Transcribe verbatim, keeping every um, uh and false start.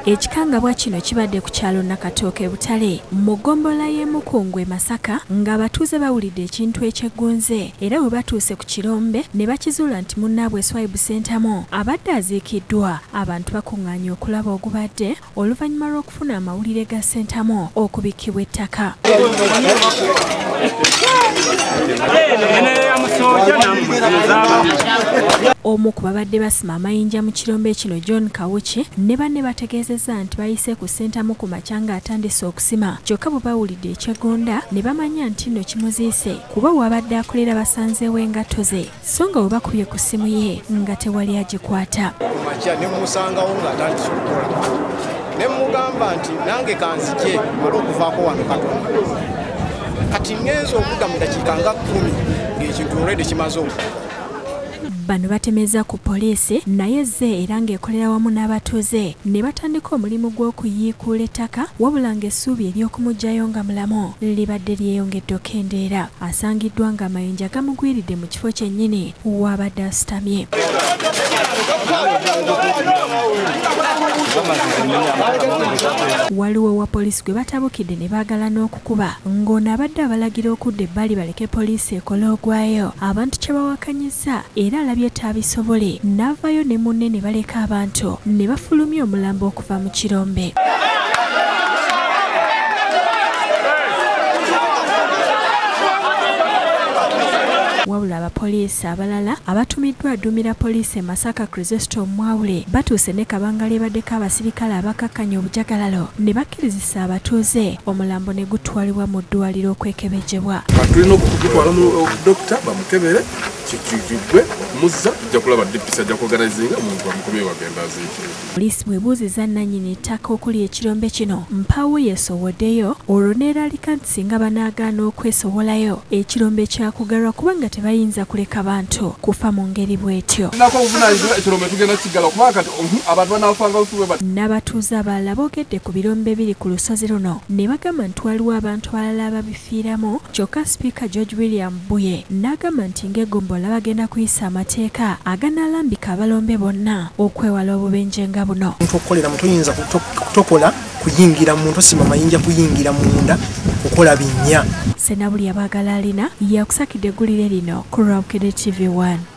Ekikangabwa kino kibadde ku kyalo Nakatooke Butale mu ggombolola y'e Mukungwe Masaka ng'abatuuze bawulidde ekintu ekyeggunze era bwe batuuse ku kirombe ne bakizuula nti munnaabwe Swibe Centamo abadde aziikiddwa. Abantu bakuŋŋaanye okulaba ogubadde oluvannyuma lw'okufuna amawulire ga Centamo okubikkibwa ettaka. Omu ku babadde basima mayinja mu kirombe kino John Kawuki ne banne bategeezezza nti bayise ku Centamo ku makya ng'atandise okusima kyokka bwe bawulidde ekyegonda ne bamanya nti nno kimuziise kuba wabadde akolera basanzeewo engatto ze so nga bwe bakubye ku ssimu ye nga tewali agikwata. Ne musangawo ng'atandise okukola ne mugamba nti nange kanzije wali okuvaako wano Katonda kati ngenza okudda mu dakiika nga kkumi ng'ekintu olwedde kimaze okukola. Bano batemeza ku poliisi naye ze era ng'ekolera wamu n'abatuuze ne batandika omulimu gw'okuyiikuula ettaka wabula ng'essuubi ery'okumuggyayo nga mulamu libadde lyeyongedde okendeera. Asangiddwa nga amayinja gamugwiridde mu kifo kyennyini w'abadde asitamye. Waliwo owa poliisi gwe batabukidde ne baagala n'okukuba ng'ono abadde abalagira okudda ebbali baleke poliisi ekole ogwayo. Abantu kye bawakanyizza era alabye taabisobole n'avaayo ne munne ne baleka abantu ne bafulumya omulambo okuva mu kirombe. Wabula abapoliisi abalala abatumiddwa aduumira poliisi e Masaka Kristo Mwawule batuuse ne kabanga baddeko abasirikale abakakkanya obujagalalo ne bakkirizisa abatuuze omulambo ne gutwalibwa mu ddwaliro okwekebejjebwa. Tulina okugutwala mu dokita bamukebere kikigwe muzza tujja kulaba dipisi ajja kuorganizinga omuntu bamukomye bagenda aziikire. Poliisi bwebuuziza nannyini ettaka okuli ekirombe kino mpaawo yeesowoddeyo olwo neeraalika nti singa banaagaana okwesowolayo ekirombe kyakugalwa kubanga tebayinza kuleka bantu kufa mu ngeri bw'etyo. N'abatuuze abalala boogedde ku birombe biri ku lusozi luno ne bagamba nti waliwo abantu abalala ababifiiramu kyokka sipiika George William Buye n'agamba nti ng'eggombolola bagenda kuyisa amateeka aganaalambika abalombe bonna okwewala obubenje nga buno. Okukolera mu tuyinza kutokola kuyingira muntu osima mayinja kuyingira munda kukola binnya. Senabuli abaagala alina yakusakidde eggulire lino ku Bukedde T V one.